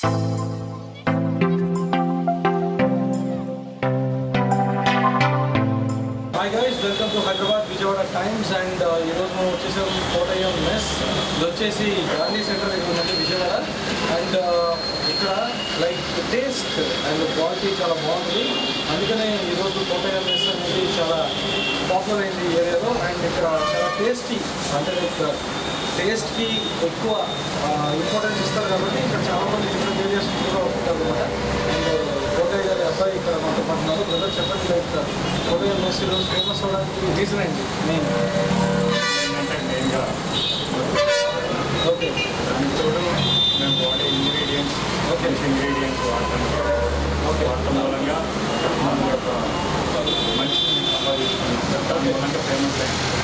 Hi guys, welcome to Hyderabad Vijayawada Times and ఈ రోజు మనం వచ్చేసాం కోటయ్యం మెస్. ఇది వచ్చేసి గాంధీ సెంటర్ దగ్గర ఉంది విజయవాడ. అండ్ ఇక్కడ లైక్ టేస్ట్ అండ్ క్వాలిటీ చాలా బాగుంది. అందుకనే ఈరోజు కోటయ్యం మెస్ అనేది చాలా పాపులర్ అయింది ఈ ఏరియాలో. అండ్ ఇక్కడ చాలా టేస్టీ, అంటే లైక్ టేస్ట్కి ఎక్కువ ఇంపార్టెన్స్ ఇస్తారు కాబట్టి ఇక్కడ చాలామంది డిఫరెంట్ ఏరియాస్ కూడా వస్తుంటారు అనమాట. అండ్ కోటయ్య గారి అబ్బాయి ఇక్కడ మాతో పడుతున్నారు. బ్రదర్ చెప్పండి, లైక్ కోటయ్య మెస్ ఈరోజు ఫేమస్ అవడానికి రీజన్ ఏంటి మెయిన్? మెయిన్గా ఓకే, దానికి తోడు మేము వాడే ఇంగ్రీడియంట్స్ వాడటం మూలంగా మన యొక్క మంచిని సంపాదించుకుంటే ఫేమస్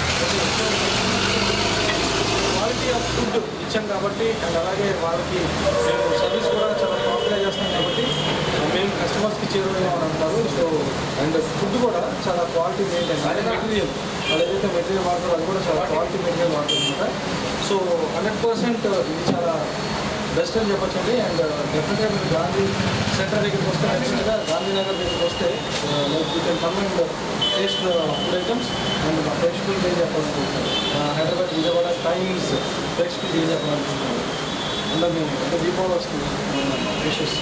క్వాలిటీ ఆఫ్ ఫుడ్ ఇచ్చాం కాబట్టి, అండ్ అలాగే వాళ్ళకి మేము సర్వీస్ కూడా చాలా ప్రాపర్గా చేస్తాం కాబట్టి మేము కస్టమర్స్కి చేరువని అంటారు. సో అండ్ ఫుడ్ కూడా చాలా క్వాలిటీ మెయింటైన్, అదే మెటీరియల్ వాళ్ళు ఏదైతే మెటీరియల్ వాడతారో అది కూడా చాలా క్వాలిటీ మెటీరియల్ వాడుతుందన్నమాట. సో 100% ఇది చాలా బెస్ట్ అని చెప్పొచ్చండి. అండ్ డెఫినెట్గా మీరు గాంధీ సెంటర్ దగ్గరికి వస్తే, యాక్చువల్గా గాంధీనగర్ దగ్గరికి వస్తే like you can come and taste food items. And మా ప్రేక్షకులు ఏం చెప్పాలనుకుంటున్నారు, హైదరాబాద్ విజయవాడ టైమ్స్ ప్రేక్షకులు ఏం చెప్పాలనుకుంటున్నారు? అందరూ మేము అంటే దీపావళి వస్తుంది, wishes.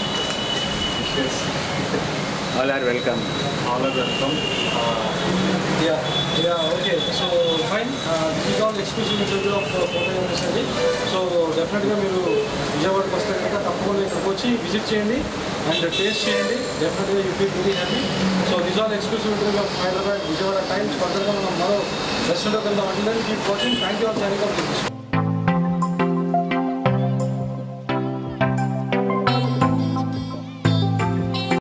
All are welcome. Okay, so fine. This is all exclusive interview of Kotaiah mess అండి. సో డెఫినెట్గా మీరు విజయవాడకి వస్తే కనుక తప్పకుండా ఇక్కడికి వచ్చి విజిట్ చేయండి అండ్ టేస్ట్ చేయండి. డెఫినెట్గా you feel very happy. So this all exclusive interview of Hyderabad Vijayawada times. ఫర్దర్గా మనం మరో రెస్టారెంట్కి వెళ్దాం. అంటే keep watching. Thank you all signing of.